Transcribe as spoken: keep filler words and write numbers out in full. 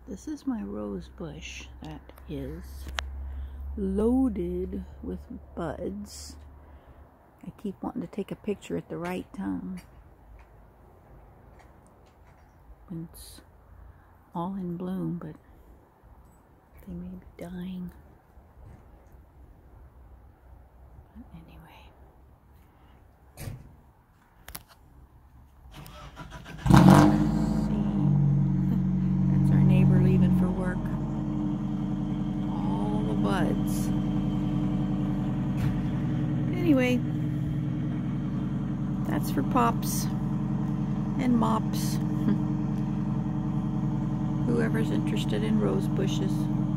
This is my rose bush that is loaded with buds. I keep wanting to take a picture at the right time when it's all in bloom, but they may be dying. But anyway. Buds. Anyway, that's for Pops and Mops. Whoever's interested in rose bushes.